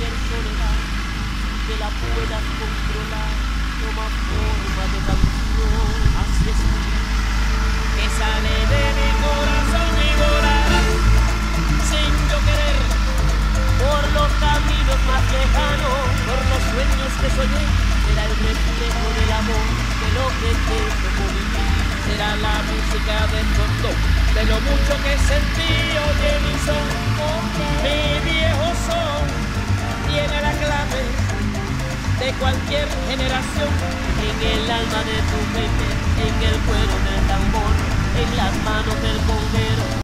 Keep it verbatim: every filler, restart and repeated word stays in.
cualquier soledad que la puedas controlar, toma forma de canción. Así es mi vida, que sale de mi corazón y volará sin yo querer por los caminos más lejanos, por los sueños que soñé. Será el reflejo del amor, de lo que te tocó vivir. Será la música de fondo, de lo mucho que sentí. Oye mi son, mi viejo son, tiene la clave de cualquier generación. En el alma de tu mente, en el cuero del tambor, en las manos del bombero.